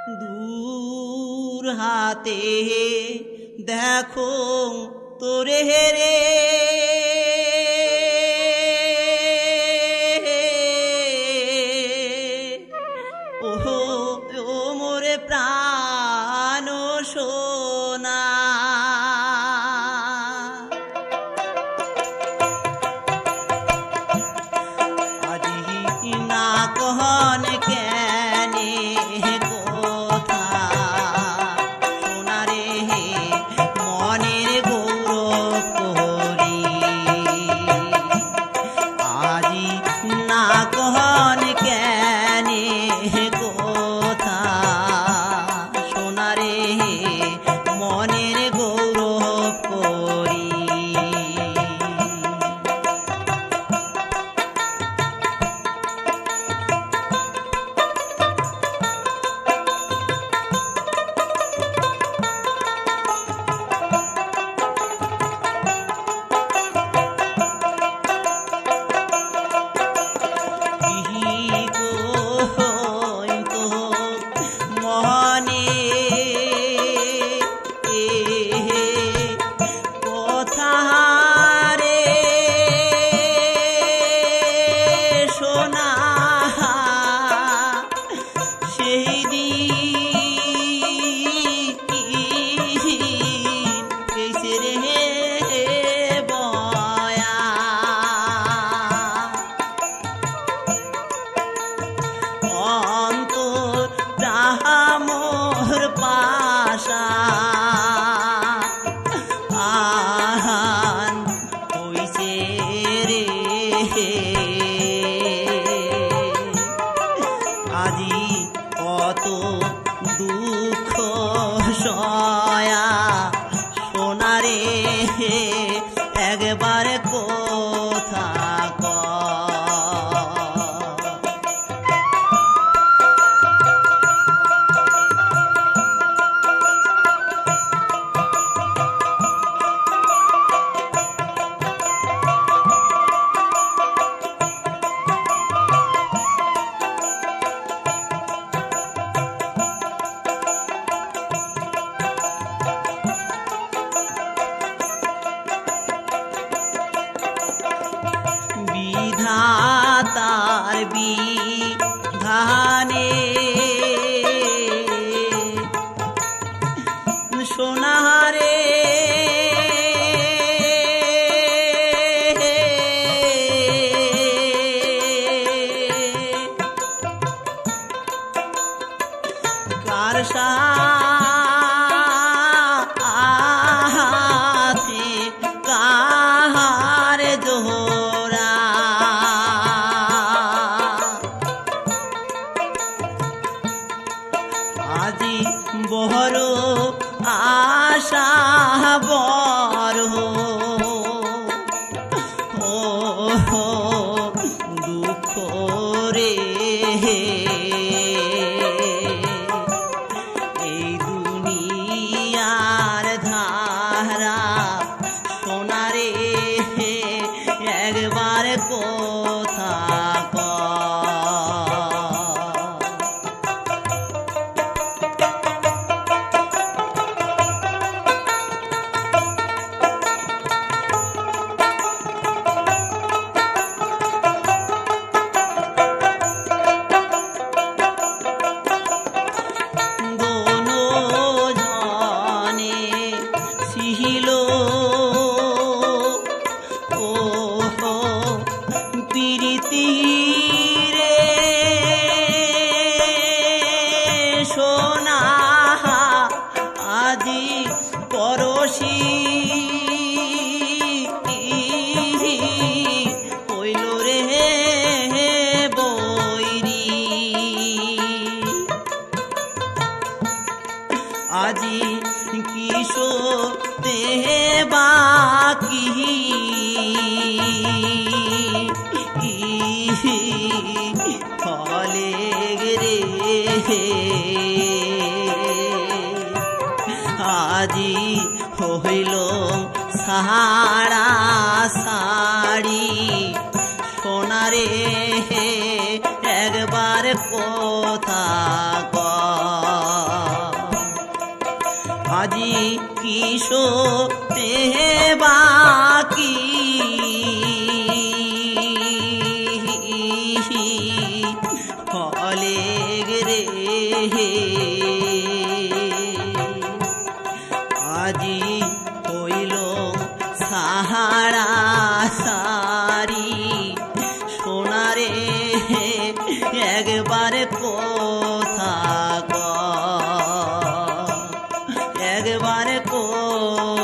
দূর হাতে দেখো তোরে রে ওহো ও মোরে প্রাণ সোনা আজি না কহন কেনে কথা সোনারে মনের গৌরব করি আজি না কহন কেনে কথা সোনারে মনের গৌরব করি আজি কত দুঃখ সয়া সোনারে একবার কথা বিধাতার বিধানে সোনারে কার সাথে কাহার জোহরা আজি বড় আশা বড় ও দুঃখ রে এই দুনিয়ার ধারা সোনারে একবার কথা সোনা আজি পরশি হইল রে বৈরি আজি কিশোতে বাকি ফলে রে আজি হইল সাহারা সাড়ি সোনারে একবার কথা আজি কিশোরে বাকি হলে রে আজি হইল সাহারা সারি সোনারে একবার কথা একবার